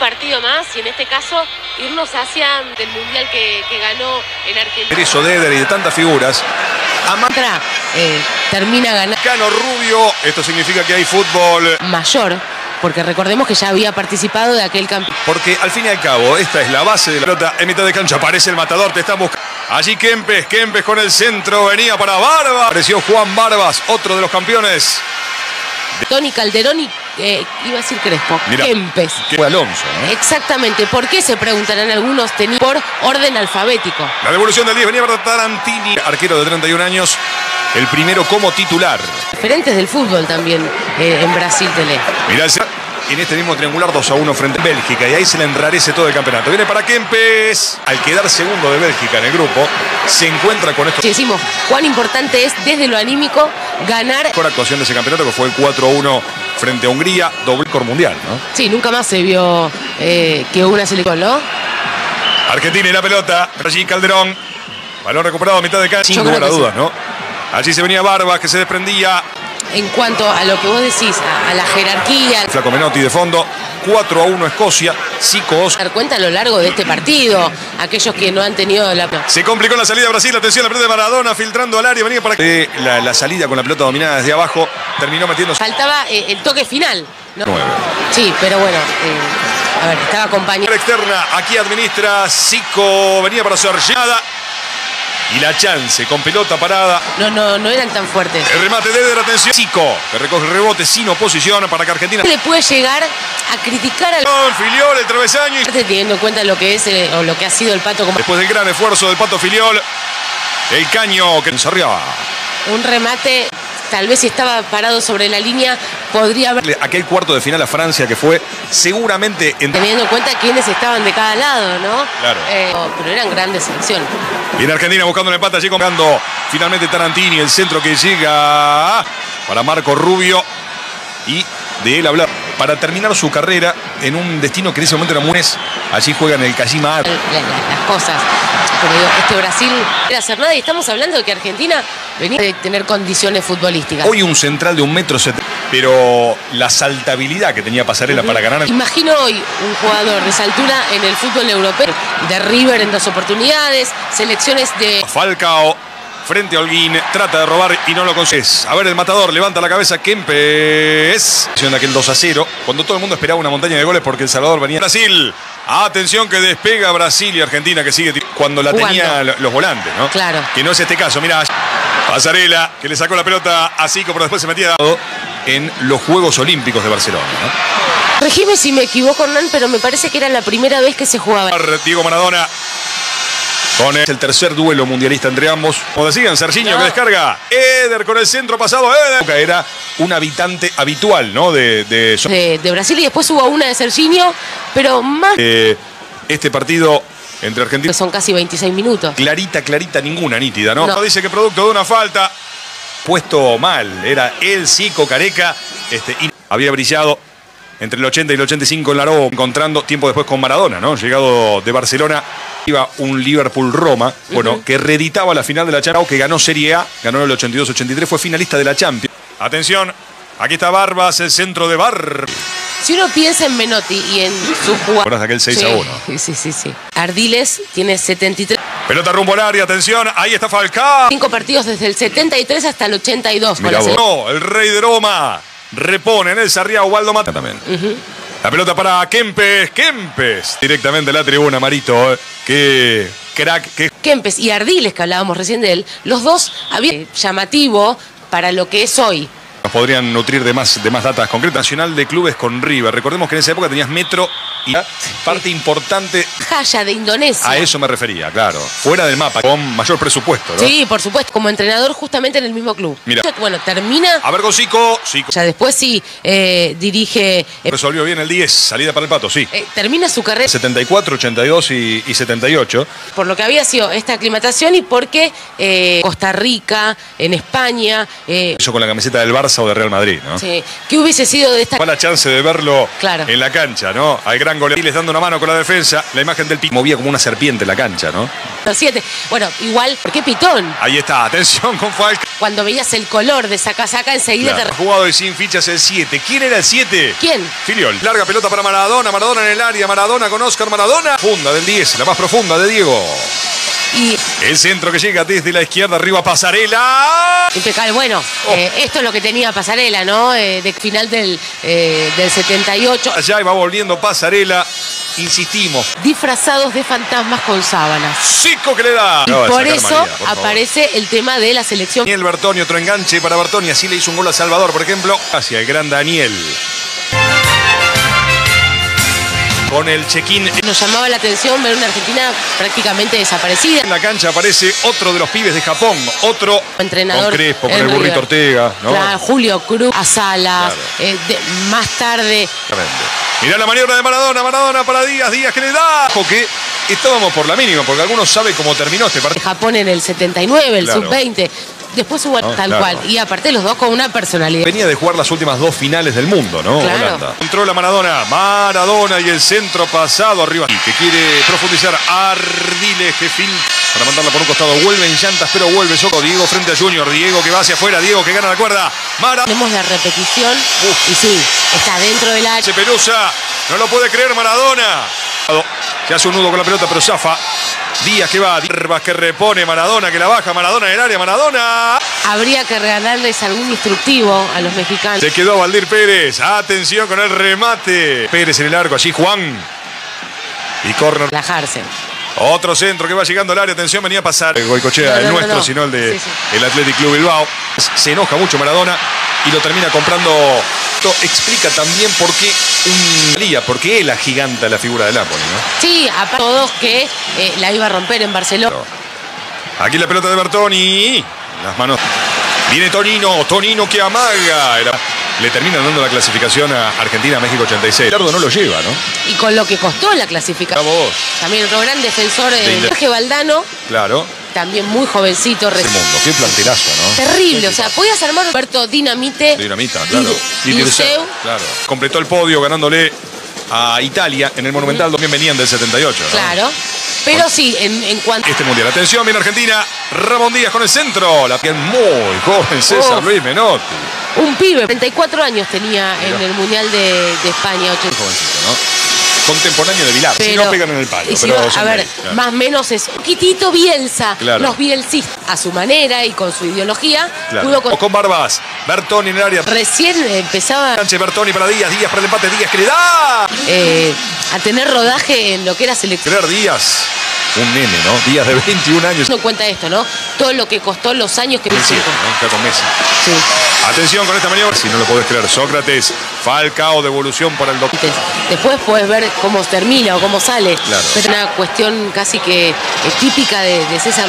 partido más y en este caso irnos hacia el mundial que ganó en Argentina. Eso de Eder y de tantas figuras. Termina ganando. Cano Rubio, esto significa que hay fútbol Mayor, porque recordemos que ya había participado de aquel campeonato. Porque al fin y al cabo, esta es la base de la pelota. En mitad de cancha aparece el matador, te están buscando. Allí Kempes con el centro, venía para Barbas. Apareció Juan Barbas, otro de los campeones. Tony Calderón y iba a decir Crespo. Mirá, Kempes. Fue Alonso, ¿no? Exactamente. ¿Por qué se preguntarán algunos? Por orden alfabético. La devolución del 10 venía para Tarantini, arquero de 31 años, el primero como titular. Referentes del fútbol también en Brasil, Tele. Mirá, en este mismo triangular 2-1 frente a Bélgica, y ahí se le enrarece todo el campeonato. Viene para Kempes. Al quedar segundo de Bélgica en el grupo, se encuentra con esto. Si decimos cuán importante es desde lo anímico ganar. Mejor actuación de ese campeonato, que fue el 4-1 frente a Hungría, doble récord mundial, ¿no? Sí, nunca más se vio que una selección, ¿no? Argentina y la pelota. Allí Calderón. Balón recuperado a mitad de cancha. Sin lugar a dudas, ¿no? Allí se venía Barbas, que se desprendía. En cuanto a lo que vos decís, a la jerarquía. Flaco Menotti de fondo. 4-1 Escocia. Zico. Dar cuenta a lo largo de este partido. Aquellos que no han tenido la. Se complicó la salida de Brasil. Atención, la pelota de Maradona filtrando al área. Venía para la salida con la pelota dominada desde abajo. Terminó metiendo. Faltaba el toque final, ¿no? 9. Sí, pero bueno. A ver, estaba acompañado. Externa. Aquí administra Zico. Venía para su arllada. Y la chance con pelota parada. No eran tan fuertes. El remate de Eder, atención. Zico, que recoge el rebote sin oposición para que Argentina. Le puede llegar a criticar al. Filiol, el travesaño. Teniendo en cuenta lo que es o lo que ha sido el Pato como. Después del gran esfuerzo del Pato Filiol, el caño que ensarriaba. Un remate, tal vez si estaba parado sobre la línea, podría haber. Aquel cuarto de final a Francia que fue seguramente. Teniendo en cuenta quiénes estaban de cada lado, ¿no? Claro. Pero eran grandes selecciones. Viene Argentina buscando el empate allí, comprando finalmente Tarantini, el centro que llega para Marco Rubio. Y de él hablar para terminar su carrera en un destino que en ese momento era Múnez. Allí juega en el Kashima. Las cosas. Pero digo, este Brasil no era hacer nada y estamos hablando de que Argentina venía de tener condiciones futbolísticas. Hoy un central de 1,70 m, pero la saltabilidad que tenía Pasarela para ganar. Imagino hoy un jugador de esa altura en el fútbol europeo, de River en 2 oportunidades, selecciones de. Falcao frente a Holguín, trata de robar y no lo consigue. A ver, el matador levanta la cabeza, Kempes. De aquel 2-0, cuando todo el mundo esperaba una montaña de goles porque El Salvador venía. Brasil, atención que despega Brasil y Argentina que sigue cuando la jugando. tenía los volantes, ¿no? Claro. Que no es este caso, mirá. Pasarela, que le sacó la pelota a Zico, pero después se metía en los Juegos Olímpicos de Barcelona, ¿no? Regime si me equivoco, Hernán, pero me parece que era la primera vez que se jugaba. Diego Maradona. Con el tercer duelo mundialista entre ambos. Como decían, Serginho que descarga. Eder con el centro pasado. Eder. Era un habitante habitual, ¿no? De Brasil y después hubo una de Serginho, pero más. Este partido entre Argentina. Son casi 26 minutos. Clarita, ninguna nítida, ¿no? Dice que producto de una falta. Puesto mal. Era el Zico Careca. Y había brillado entre el 80 y el 85 en Laró, encontrando tiempo después con Maradona, ¿no? Llegado de Barcelona, iba un Liverpool-Roma, bueno, que reeditaba la final de la Champions, que ganó Serie A, ganó en el 82-83, fue finalista de la Champions. Atención, aquí está Barbas, el centro de Bar. Si uno piensa en Menotti y en su jugador. Aquel 6-1. Sí. Ardiles tiene 73. Pelota rumbo al área, atención, ahí está Falcao. 5 partidos desde el 73 hasta el 82. Mirá vos. No, el rey de Roma. Repone en el Sarriá Ubaldo Mata también. La pelota para Kempes. Directamente a la tribuna, Marito. Qué crack. Kempes y Ardiles, que hablábamos recién de él, los dos habían llamativo para lo que es hoy. Nos podrían nutrir de más datas concretas. Nacional de clubes con River. Recordemos que en esa época tenías Metro y parte importante. Jaya de Indonesia. A eso me refería, claro. Fuera del mapa, con mayor presupuesto, ¿no? Sí, por supuesto. Como entrenador justamente en el mismo club. Mira. Bueno, termina. A ver con Zico. Ya después sí dirige. Resolvió bien el 10. Salida para el Pato, sí. Termina su carrera. 74, 82 y 78. Por lo que había sido esta aclimatación y porque Costa Rica, en España. Eso con la camiseta del Barça o de Real Madrid, ¿no? Sí. ¿Qué hubiese sido de esta? Fue la chance de verlo en la cancha, ¿no? Al gran goleador dando una mano con la defensa. La imagen del Pico movía como una serpiente en la cancha, ¿no? Los 7. Bueno, igual, ¿por qué Pitón? Ahí está, atención con Falcao. cuando veías el color de esa casaca, enseguida claro. Jugado y sin fichas el 7. ¿Quién era el 7? ¿Quién? Filiol. Larga pelota para Maradona. Maradona en el área. Maradona con Oscar Maradona. Funda del 10. La más profunda de Diego. Y el centro que llega desde la izquierda, arriba Pasarela. Impecable. Bueno, esto es lo que tenía Pasarela, ¿no? De final del 78. Allá va volviendo Pasarela. Insistimos. Disfrazados de fantasmas con sábanas. Zico que le da. Y por eso aparece el tema de la selección. Daniel Bertoni, otro enganche para Bertoni. Así le hizo un gol a Salvador, por ejemplo. Hacia el gran Daniel. Con el check-in. Nos llamaba la atención ver una Argentina prácticamente desaparecida. En la cancha aparece otro de los pibes de Japón. Otro entrenador. Con Crespo, con el burrito Ortega, ¿no? Claro, Julio Cruz, a Salas. Claro. Más tarde. Mirá la maniobra de Maradona. Maradona para Díaz. Díaz que le da. Porque estábamos por la mínima, porque algunos saben cómo terminó este partido. Japón en el 79, el sub-20. Después hubo tal cual. Y aparte los dos con una personalidad. Venía de jugar las últimas 2 finales del mundo, ¿no? Claro. Holanda. Controla Maradona. Maradona y el centro pasado arriba. Que quiere profundizar. Ardiles que para mandarla por un costado. Vuelve en llantas, pero vuelve Soco. Diego frente a Junior. Diego que va hacia afuera. Diego que gana la cuerda. Tenemos la repetición. Y sí, está dentro del área. Pelusa. No lo puede creer Maradona. Se hace un nudo con la pelota, pero zafa. Díaz que va, Herbas que repone, Maradona que la baja, Maradona en el área, Maradona. Habría que regalarles algún instructivo a los mexicanos. Se quedó Valdir Pérez, atención con el remate. Pérez en el arco, allí Juan. Y córner. Relajarse. Otro centro que va llegando al área, atención, venía a pasar. El Goicochea, el nuestro, sino el de el Athletic Club Bilbao. Se enoja mucho Maradona y lo termina comprando. Esto explica también por qué porque él agiganta la figura del Napoli, ¿no? Sí, a todos que la iba a romper en Barcelona. Aquí la pelota de Bertoni. Las manos. Viene Tonino, Tonino que amaga. Le terminan dando la clasificación a Argentina, México 86. Lardo no lo lleva, ¿no? Y con lo que costó la clasificación. También otro gran defensor, Jorge Valdano. Claro. También muy jovencito. Ese mundo, qué plantelazo, ¿no? Terrible, o sea, podías armar Roberto Dinamita, claro. Liceu. Claro. Completó el podio ganándole a Italia en el Monumental. También venían del 78, ¿no? Claro. Pero sí, en cuanto... Este mundial. Atención, viene Argentina. Ramón Díaz con el centro. La piel muy joven, César Luis Menotti. Un pibe, 34 años tenía en el Mundial de España. Muy jovencito, ¿no? Contemporáneo de Vilar. Si no pegan en el palo. Si a ver, claro. Más o menos es un poquitito Bielsa. Claro. Los bielsistas, a su manera y con su ideología. Claro. Con Barbas. Bertoni en el área. Recién empezaba... Sánchez, Bertoni para Díaz. Díaz para el empate. Díaz que le da. A tener rodaje en lo que era selección. Díaz. Un nene, ¿no? Díaz de 21 años. No cuenta esto, ¿no? Todo lo que costó los años que... 17, ¿no? Está con Messi. Sí. Atención con esta maniobra. Si no lo podés creer. Sócrates. Falcao, devolución para el doctor. Después puedes ver cómo termina o cómo sale. Claro. Es una cuestión casi que típica de César.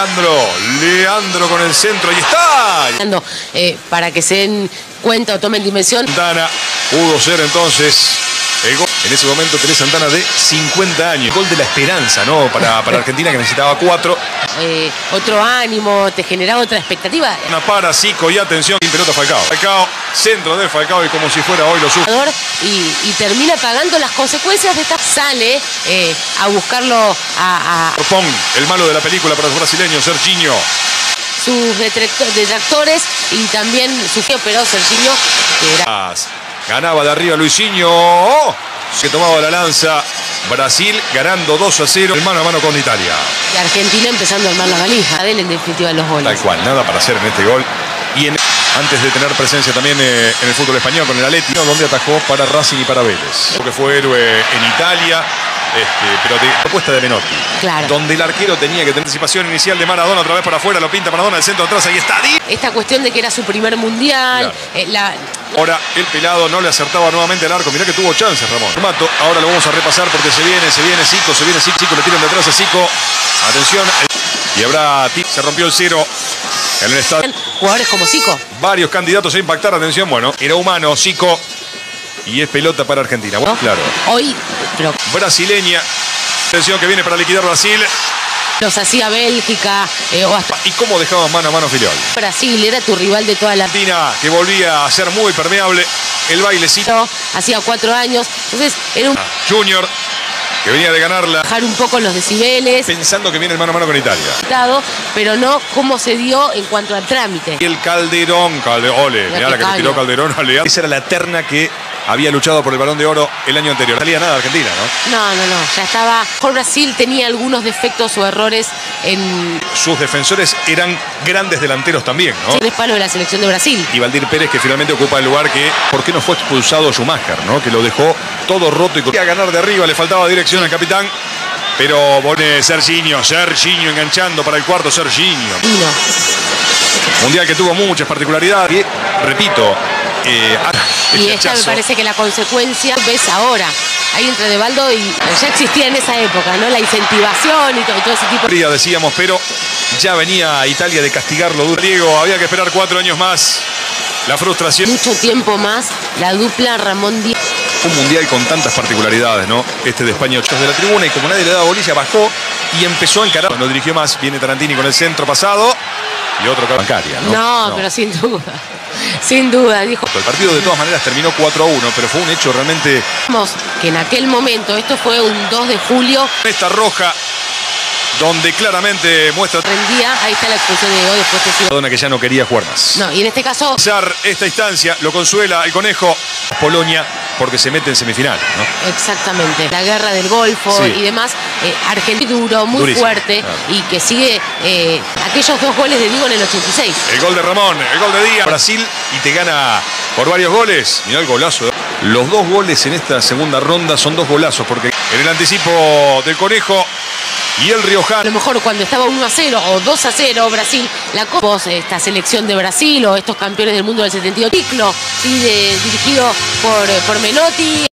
Leandro con el centro. Ahí está. Para que se den cuenta o tomen dimensión. Santana pudo ser entonces el gol. En ese momento tenés Santana de 50 años. Gol de la esperanza, ¿no? Para Argentina que necesitaba 4. Otro ánimo, te generaba otra expectativa. Una para Zico y atención. Sin pelota Falcao. Falcao, centro de Falcao y como si fuera hoy lo supo. Y termina pagando las consecuencias de esta. Sale a buscarlo a... Pong, el malo de la película para los brasileños, Serginho. Sus detractores y también su pero Serginho que era... Ganaba de arriba Luisinho, que tomaba la lanza. Brasil ganando 2-0, el mano a mano con Italia. Y Argentina empezando a armar la valija de él en definitiva los goles. Tal cual, nada para hacer en este gol. Y antes de tener presencia también en el fútbol español con el Atlético, donde atajó para Racing y para Vélez. Porque fue héroe en Italia. Pero de propuesta de Menotti. Claro. Donde el arquero tenía que tener anticipación inicial de Maradona, otra vez para afuera, lo pinta Maradona, el centro atrás, ahí está. Esta cuestión de que era su primer mundial. Claro. Ahora el pelado no le acertaba nuevamente al arco. Mirá que tuvo chances, Ramón. Mato, ahora lo vamos a repasar porque se viene Zico, Zico, le tiran de atrás a Zico. Atención. Y habrá se rompió el 0 en el estadio. Jugadores como Zico. Varios candidatos a impactar, atención, bueno, era humano, Zico. Y es pelota para Argentina. Bueno, claro. Hoy, pero... Brasileña. Atención que viene para liquidar Brasil. Los hacía Bélgica o hasta... ¿Y cómo dejaban mano a mano Filiol? Brasil era tu rival de toda la... Argentina que volvía a ser muy permeable. El bailecito. Hacía 4 años. Entonces era un... Junior. que venía de ganarla. Bajar un poco los decibeles. Pensando que viene el mano a mano con Italia. Pero no cómo se dio en cuanto al trámite. Y el Calderón, ole, mirá la que le tiró Calderón. Esa era la terna que había luchado por el Balón de Oro el año anterior. No salía nada Argentina, ¿no? No, ya estaba. Mejor Brasil tenía algunos defectos o errores en... Sus defensores eran grandes delanteros también, ¿no? El palo de la selección de Brasil. Y Valdir Pérez, que finalmente ocupa el lugar que... ¿Por qué no fue expulsado Schumacher, ¿no? Que lo dejó todo roto y quería ganar de arriba. Le faltaba dirección al capitán. Pero pone Serginho enganchando para el cuarto, Serginho. Mundial que tuvo muchas particularidades. Y, repito, y esta me parece que la consecuencia ves ahora. Ahí entre Devaldo y ya existía en esa época, ¿no? La incentivación y todo ese tipo de... Decíamos, pero ya venía Italia de castigarlo duro. Diego, había que esperar 4 años más. La frustración. Mucho tiempo más, la dupla Ramón Díaz. Un mundial con tantas particularidades, ¿no? Este de España, 8 de la tribuna, y como nadie le daba bolilla, bajó y empezó a encarar. No dirigió más, viene Tarantini con el centro pasado y otro bancaria, ¿no? No, pero sin duda. Sin duda, dijo. El partido de todas maneras terminó 4-1, pero fue un hecho realmente... Que en aquel momento, esto fue un 2 de julio. Esta roja, donde claramente muestra... Ahí está la expulsión de Diego, después te sigo. Que ya no quería jugar más. No, y en este caso... Esta instancia lo consuela el conejo Polonia porque se mete en semifinal, ¿no? Exactamente. La guerra del Golfo y demás. Argentina duro, muy durísimo, fuerte, y que sigue aquellos 2 goles de Diego en el 86. El gol de Ramón, el gol de Díaz. Brasil y te gana por varios goles. Mirá el golazo. Los 2 goles en esta segunda ronda son 2 golazos porque en el anticipo del conejo y el riojano. A lo mejor cuando estaba 1-0 o 2-0 Brasil, la Copa, esta selección de Brasil o estos campeones del mundo del 72, ciclo dirigido por Menotti.